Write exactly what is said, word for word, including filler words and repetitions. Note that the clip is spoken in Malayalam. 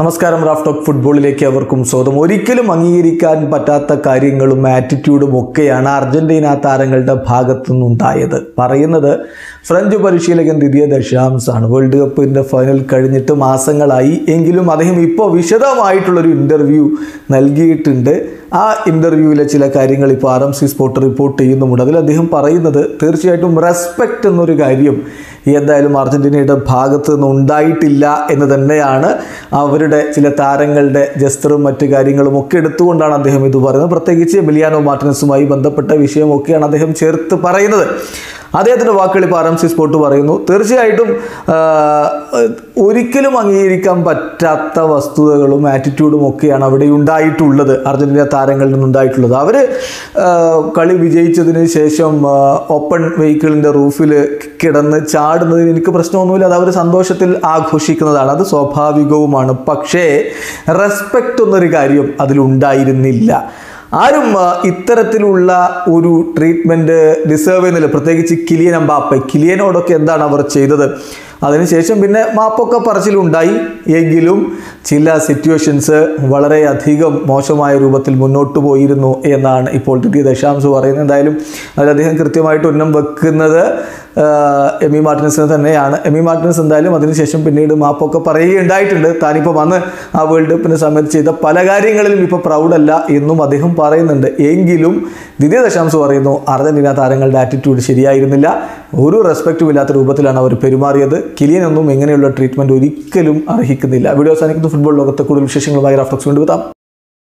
നമസ്കാരം. റാഫ് ടോക്ക് ഫുട്ബോളിലേക്ക് അവർക്കും സ്വാഗതം. ഒരിക്കലും അംഗീകരിക്കാൻ പറ്റാത്ത കാര്യങ്ങളും ആറ്റിറ്റ്യൂഡും ഒക്കെയാണ് അർജന്റീന താരങ്ങളുടെ ഭാഗത്തു നിന്നുണ്ടായത്. പറയുന്നത് ഫ്രഞ്ച് പരിശീലകൻ ദിദിയർ ദെഷാംസ് ആണ്. വേൾഡ് കപ്പിൻ്റെ ഫൈനൽ കഴിഞ്ഞിട്ട് മാസങ്ങളായി എങ്കിലും അദ്ദേഹം ഇപ്പോൾ വിശദമായിട്ടുള്ളൊരു ഇൻ്റർവ്യൂ നൽകിയിട്ടുണ്ട്. ആ ഇൻ്റർവ്യൂവിലെ ചില കാര്യങ്ങൾ ഇപ്പോൾ R M C sport report ചെയ്യുന്നുമുണ്ട്. അതിൽ അദ്ദേഹം പറയുന്നത് തീർച്ചയായിട്ടും റെസ്പെക്റ്റ് എന്നൊരു കാര്യം എന്തായാലും അർജന്റീനയുടെ ഭാഗത്ത് നിന്ന് ഉണ്ടായിട്ടില്ല എന്ന് തന്നെയാണ്. അവരുടെ ചില താരങ്ങളുടെ ജസ്റ്ററും മറ്റു കാര്യങ്ങളും ഒക്കെ എടുത്തുകൊണ്ടാണ് അദ്ദേഹം ഇത് പറയുന്നത്. പ്രത്യേകിച്ച് എമിലിയാനോ മാർട്ടിനസുമായി ബന്ധപ്പെട്ട വിഷയമൊക്കെയാണ് അദ്ദേഹം ചേർത്ത് പറയുന്നത്. അദ്ദേഹത്തിൻ്റെ വാക്കുകൾ ഇപ്പോൾ ആർ എം സി സ്പോർട്ട് പറയുന്നു. തീർച്ചയായിട്ടും ഒരിക്കലും അംഗീകരിക്കാൻ പറ്റാത്ത വസ്തുതകളും ആറ്റിറ്റ്യൂഡും ഒക്കെയാണ് അവിടെ ഉണ്ടായിട്ടുള്ളത്, അർജന്റീന താരങ്ങളിൽ നിന്നുണ്ടായിട്ടുള്ളത്. അവർ കളി വിജയിച്ചതിന് ശേഷം ഓപ്പൺ വെഹിക്കിളിൻ്റെ റൂഫിൽ കിടന്ന് ചാടുന്നതിന് എനിക്ക് പ്രശ്നമൊന്നുമില്ല. അത് അവർ സന്തോഷത്തിൽ ആഘോഷിക്കുന്നതാണ്, അത് സ്വാഭാവികവുമാണ്. പക്ഷേ റെസ്പെക്റ്റ് എന്നൊരു കാര്യം അതിലുണ്ടായിരുന്നില്ല. ആരും ഇത്തരത്തിലുള്ള ഒരു ട്രീറ്റ്മെൻറ്റ് ഡിസേർവ് ചെയ്യുന്നില്ല. പ്രത്യേകിച്ച് കിലിയൻ എംബാപ്പെ. കിലിയനോടൊക്കെ എന്താണ് അവർ ചെയ്തത്? അതിനുശേഷം പിന്നെ മാപ്പൊക്കെ പറച്ചിലുണ്ടായി എങ്കിലും ചില സിറ്റുവേഷൻസ് വളരെയധികം മോശമായ രൂപത്തിൽ മുന്നോട്ട് പോയിരുന്നു എന്നാണ് ഇപ്പോൾ ദിദിയർ ദെഷാംസ് പറയുന്നത്. എന്തായാലും അതിൽ അദ്ദേഹം കൃത്യമായിട്ട് ഉന്നം വെക്കുന്നത് എമി മാർട്ടിനസിന് തന്നെയാണ്. എമി മാർട്ടിനസ് എന്തായാലും അതിനുശേഷം പിന്നീട് മാപ്പൊക്കെ പറയുകയുണ്ടായിട്ടുണ്ട്. താനിപ്പോൾ വന്ന് ആ വേൾഡ് കപ്പിന് സമയത്ത് ചെയ്ത പല കാര്യങ്ങളിലും ഇപ്പോൾ പ്രൗഡല്ല എന്നും അദ്ദേഹം പറയുന്നുണ്ട്. എങ്കിലും ദിദിയർ ദെഷാംസ് പറയുന്നു അർജന്റീന താരങ്ങളുടെ ആറ്റിറ്റ്യൂഡ് ശരിയായിരുന്നില്ല, ഒരു റെസ്പെക്റ്റും ഇല്ലാത്ത രൂപത്തിലാണ് അവർ പെരുമാറിയത്. കിലിയനൊന്നും ഇങ്ങനെയുള്ള ട്രീറ്റ്മെൻറ്റ് ഒരിക്കലും അർഹിക്കുന്നില്ല. വീഡിയോ അവസാനിക്കുന്ന ഫുട്ബോൾ ലോകത്തെ കൂടുതൽ വിശേഷങ്ങളുമായി റാഫ് ടോക്സ് കൊണ്ടുവെത്താം.